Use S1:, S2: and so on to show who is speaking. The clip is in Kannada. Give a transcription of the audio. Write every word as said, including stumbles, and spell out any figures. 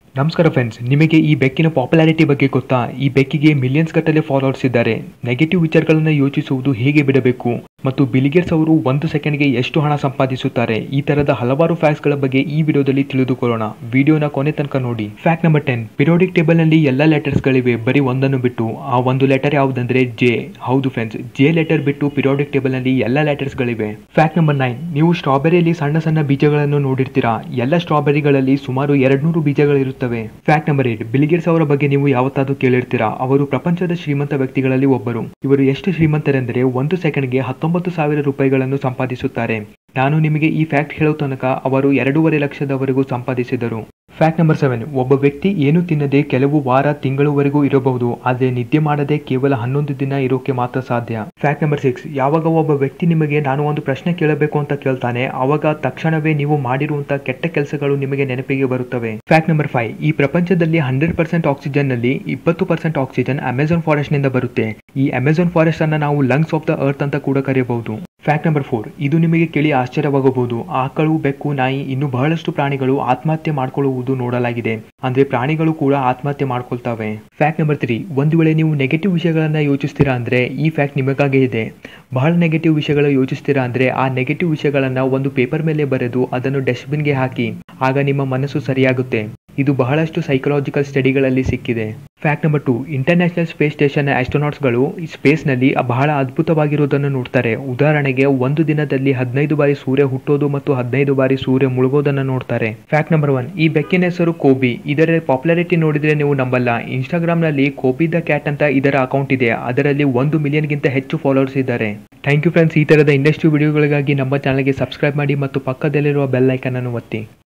S1: ನಮಸ್ಕಾರ ಫ್ರೆಂಡ್ಸ್, ನಿಮಗೆ ಈ ಬೆಕ್ಕಿನ ಪಾಪ್ಯುಲಾರಿಟಿ ಬಗ್ಗೆ ಗೊತ್ತಾ? ಈ ಬೆಕ್ಕಿಗೆ ಮಿಲಿಯನ್ಸ್ ಗಟ್ಟಲೆ ಫಾಲೋವರ್ಸ್ ಇದ್ದಾರೆ. ನೆಗೆಟಿವ್ ವಿಚಾರಗಳನ್ನು ಯೋಚಿಸುವುದು ಹೇಗೆ ಬಿಡಬೇಕು ಮತ್ತು ಬಿಲ್ ಗೇಟ್ಸ್ ಅವರು ಒಂದು ಸೆಕೆಂಡ್ಗೆ ಎಷ್ಟು ಹಣ ಸಂಪಾದಿಸುತ್ತಾರೆ, ಈ ತರದ ಹಲವಾರು ಫ್ಯಾಕ್ಟ್ಸ್ ಗಳ ಬಗ್ಗೆ ಈ ವಿಡಿಯೋದಲ್ಲಿ ತಿಳಿದುಕೊಳ್ಳೋಣ. ವಿಡಿಯೋನ ಕೊನೆ ತನಕ ನೋಡಿ. Fact number ten, periodic table ನಲ್ಲಿ ಎಲ್ಲ ಲೆಟರ್ಸ್ ಗಳಿವೆ ಬರೀ ಒಂದನ್ನು ಬಿಟ್ಟು. ಆ ಒಂದು ಲೆಟರ್ ಯಾವುದಂದ್ರೆ ಜೆ. ಹೌದು ಫ್ರೆಂಡ್ಸ್, ಜೆ ಲೆಟರ್ ಬಿಟ್ಟು ಪಿರಿಯೋಡಿಕ್ ಟೇಬಲ್ ನಲ್ಲಿ ಎಲ್ಲ ಲೆಟರ್ಸ್ ಗಳಿವೆ. ಫ್ಯಾಕ್ಟ್ ನಂಬರ್ ನೈನ್, ನೀವು ಸ್ಟ್ರಾಬೆರಿಯಲ್ಲಿ ಸಣ್ಣ ಸಣ್ಣ ಬೀಜಗಳನ್ನು ನೋಡಿರ್ತೀರಾ. ಎಲ್ಲ ಸ್ಟ್ರಾಬೆರಿಗಳಲ್ಲಿ ಸುಮಾರು ಎರಡ್ನೂರು ಬೀಜಗಳಿರುತ್ತವೆ. Fact number eight, Bill Gates ಅವರ ಬಗ್ಗೆ ನೀವು ಯಾವತ್ತಾದ್ರೂ ಕೇಳಿರ್ತೀರಾ. ಅವರು ಪ್ರಪಂಚದ ಶ್ರೀಮಂತ ವ್ಯಕ್ತಿಗಳಲ್ಲಿ ಒಬ್ಬರು. ಇವರು ಎಷ್ಟು ಶ್ರೀಮಂತರೆಂದರೆ ಒಂದು ಸೆಕೆಂಡ್ಗೆ ಹತ್ತೊಂಬತ್ತು ಸಾವಿರ ರೂಪಾಯಿಗಳನ್ನು ಸಂಪಾದಿಸುತ್ತಾರೆ. ನಾನು ನಿಮಗೆ ಈ ಫ್ಯಾಕ್ಟ್ ಹೇಳೋ ತನಕ ಅವರು ಎರಡೂವರೆ ಲಕ್ಷದವರೆಗೂ ಸಂಪಾದಿಸಿದರು. ಫ್ಯಾಕ್ಟ್ ನಂಬರ್ ಸೆವೆನ್, ಒಬ್ಬ ವ್ಯಕ್ತಿ ಏನು ತಿನ್ನದೆ ಕೆಲವು ವಾರ ತಿಂಗಳವರೆಗೂ ಇರಬಹುದು, ಆದರೆ ನಿದ್ದೆ ಮಾಡದೆ ಕೇವಲ ಹನ್ನೊಂದು ದಿನ ಇರೋಕೆ ಮಾತ್ರ ಸಾಧ್ಯ. ಫ್ಯಾಕ್ಟ್ ನಂಬರ್ ಸಿಕ್ಸ್, ಯಾವಾಗ ಒಬ್ಬ ವ್ಯಕ್ತಿ ನಿಮಗೆ ನಾನು ಒಂದು ಪ್ರಶ್ನೆ ಕೇಳಬೇಕು ಅಂತ ಕೇಳ್ತಾನೆ, ಅವಾಗ ತಕ್ಷಣವೇ ನೀವು ಮಾಡಿರುವಂತಹ ಕೆಟ್ಟ ಕೆಲಸಗಳು ನಿಮಗೆ ನೆನಪಿಗೆ ಬರುತ್ತವೆ. ಫ್ಯಾಕ್ಟ್ ನಂಬರ್ ಫೈವ್, ಈ ಪ್ರಪಂಚದಲ್ಲಿ ಹಂಡ್ರೆಡ್ ಪರ್ಸೆಂಟ್ ಆಕ್ಸಿಜನ್ ನಲ್ಲಿ ಇಪ್ಪತ್ತು ಪರ್ಸೆಂಟ್ ಆಕ್ಸಿಜನ್ ಅಮೆಜಾನ್ ಫಾರೆಸ್ಟ್ ನಿಂದ ಬರುತ್ತೆ. ಈ ಅಮೆಜಾನ್ ಫಾರೆಸ್ಟ್ ಅನ್ನ ನಾವು ಲಂಗ್ಸ್ ಆಫ್ ದ ಅರ್ತ್ ಅಂತ ಕೂಡ ಕರೆಯಬಹುದು. ಫ್ಯಾಕ್ಟ್ ನಂಬರ್ ಫೋರ್, ಇದು ನಿಮಗೆ ಕೇಳಿ ಆಶ್ಚರ್ಯವಾಗಬಹುದು. ಆಕಳು, ಬೆಕ್ಕು, ನಾಯಿ ಇನ್ನು ಬಹಳಷ್ಟು ಪ್ರಾಣಿಗಳು ಆತ್ಮಹತ್ಯೆ ಮಾಡಿಕೊಳ್ಳುವುದು ನೋಡಲಾಗಿದೆ. ಅಂದ್ರೆ ಪ್ರಾಣಿಗಳು ಕೂಡ ಆತ್ಮಹತ್ಯೆ ಮಾಡ್ಕೊಳ್ತವೆ. ಫ್ಯಾಕ್ಟ್ ನಂಬರ್ ತ್ರೀ, ಒಂದು ವೇಳೆ ನೀವು ನೆಗೆಟಿವ್ ವಿಷಯಗಳನ್ನ ಯೋಚಿಸ್ತೀರಾ ಅಂದ್ರೆ ಈ ಫ್ಯಾಕ್ಟ್ ನಿಮಗಾಗೆ ಇದೆ. ಬಹಳ ನೆಗೆಟಿವ್ ವಿಷಯಗಳು ಯೋಚಿಸ್ತೀರಾ ಅಂದ್ರೆ ಆ ನೆಗೆಟಿವ್ ವಿಷಯಗಳನ್ನ ಒಂದು ಪೇಪರ್ ಮೇಲೆ ಬರೆದು ಅದನ್ನು ಡಸ್ಟ್ಬಿನ್ಗೆ ಹಾಕಿ, ಆಗ ನಿಮ್ಮ ಮನಸ್ಸು ಸರಿಯಾಗುತ್ತೆ. ಇದು ಬಹಳಷ್ಟು ಸೈಕಲಾಜಿಕಲ್ ಸ್ಟಡಿಗಳಲ್ಲಿ ಸಿಕ್ಕಿದೆ. Fact number two, international space station astronauts ಗಳು ಸ್ಪೇಸ್ ನಲ್ಲಿ ಬಹಳ ಅದ್ಭುತವಾಗಿರುವುದನ್ನು ನೋಡ್ತಾರೆ. ಉದಾಹರಣೆಗೆ ಒಂದು ದಿನದಲ್ಲಿ ಹದಿನೈದು ಬಾರಿ ಸೂರ್ಯ ಹುಟ್ಟೋದು ಮತ್ತು ಹದಿನೈದು ಬಾರಿ ಸೂರ್ಯ ಮುಳುಗೋದನ್ನು ನೋಡ್ತಾರೆ. ಫ್ಯಾಕ್ಟ್ ನಂಬರ್ ಒನ್, ಈ ಬೆಕ್ಕಿನ ಹೆಸರು ಕೋಬಿ. ಇದರ ಪಾಪ್ಯುಲಾರಿಟಿ ನೋಡಿದ್ರೆ ನೀವು ನಂಬಲ್ಲ. ಇನ್ಸ್ಟಾಗ್ರಾಮ್ ನಲ್ಲಿ ಕೋಬಿ ದ ಕ್ಯಾಟ್ ಅಂತ ಇದರ ಅಕೌಂಟ್ ಇದೆ. ಅದರಲ್ಲಿ ಒಂದು ಮಿಲಿಯನ್ ಗಿಂತ ಹೆಚ್ಚು ಫಾಲೋವರ್ಸ್ ಇದ್ದಾರೆ. Thank you friends. ಈ ತರದ ಇಂಡಸ್ಟ್ರಿ ವಿಡಿಯೋಗಳಿಗಾಗಿ ನಮ್ಮ ಚಾನಲ್ಗೆ ಸಬ್ಸ್ಕ್ರೈಬ್ ಮಾಡಿ ಮತ್ತು ಪಕ್ಕದಲ್ಲಿರುವ ಬೆಲ್ ಐಕನ್ ಅನ್ನು ಒತ್ತಿ.